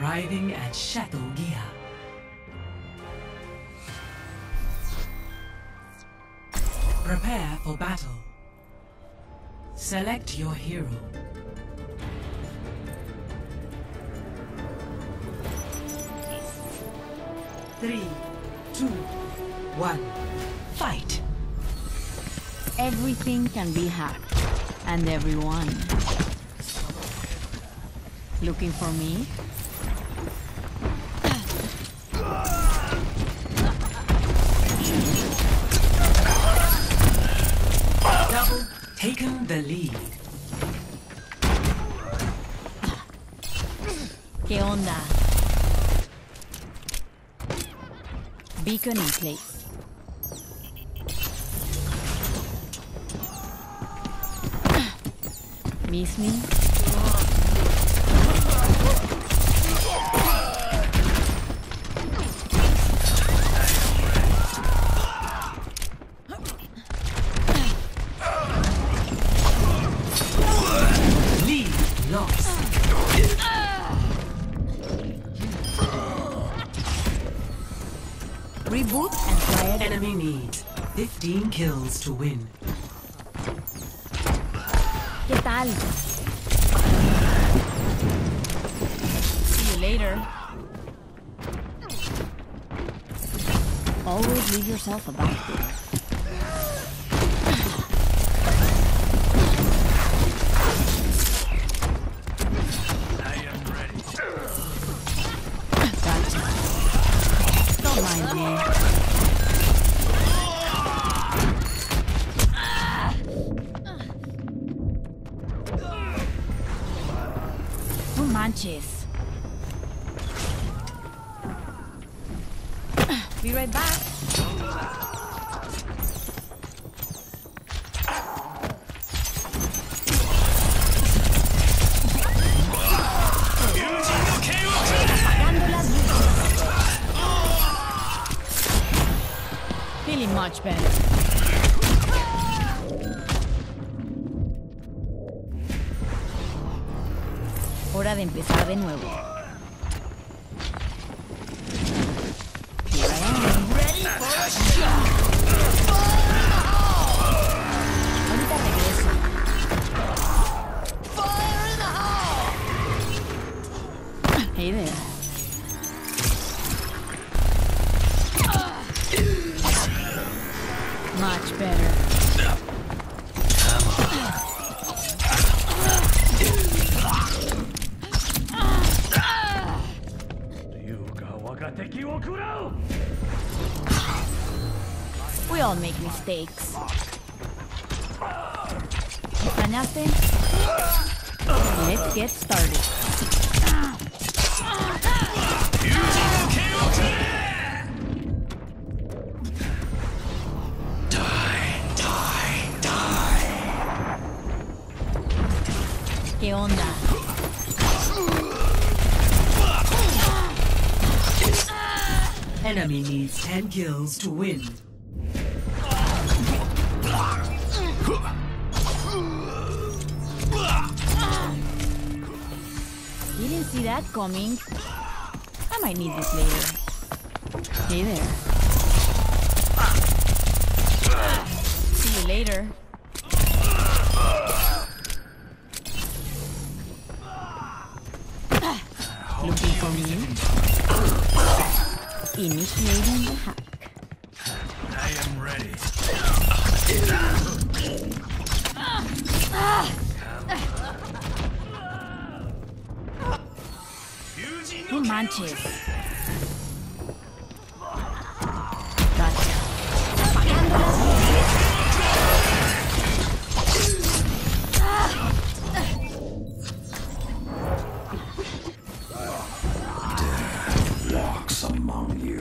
arriving at Chateau Gia. Prepare for battle. Select your hero. Three, two, one, fight! Everything can be hacked, and everyone. Looking for me? Double taken the lead. ¿Qué onda? Beacon in place. Miss me? Lead lost. Reboot and try again. Enemy needs 15 kills to win. ¿Qué tal? See you later. Always leave yourself a backdoor. Gotcha. Don't mind me. No manches. Be right back. Apagando las luces. Feeling much better. Hora de empezar de nuevo. Here I am. Ready for a shot. Ahorita regreso. Fire in the hole. Hey there. Much better. We all make mistakes. ¿Extrañaste? Let's get started. ¿Qué onda? Enemy needs 10 kills to win. You didn't see that coming. I might need this later. Hey there. See you later. Looking for me? Initiating the hack. I am ready. No manches. Gotcha. Apagando las Death walks among you.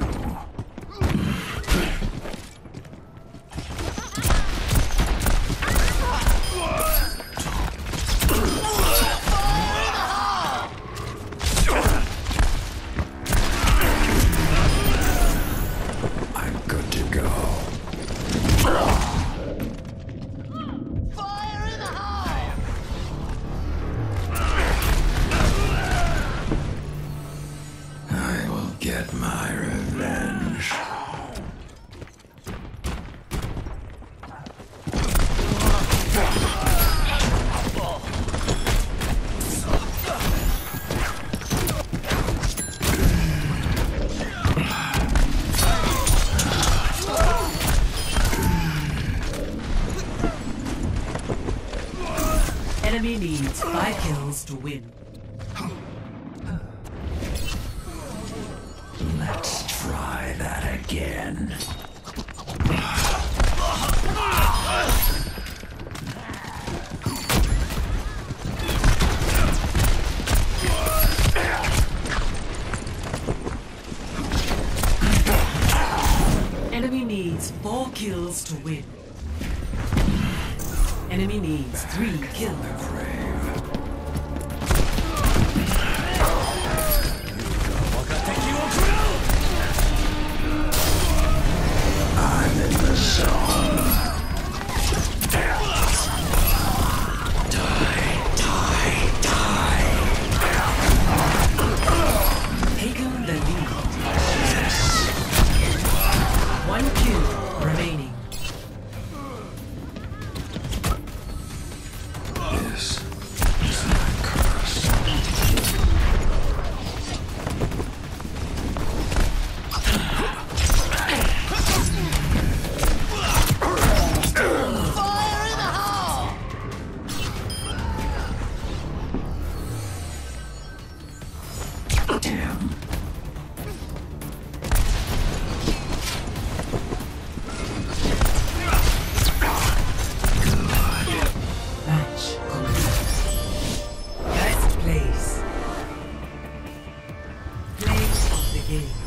to win. Let's try that again. Enemy needs 4 kills to win. Enemy needs 3 kills. I'm in the zone. Taken the lead. 1 kill remaining. This is my curse. Damn. Match complete. Best place. Play of the game.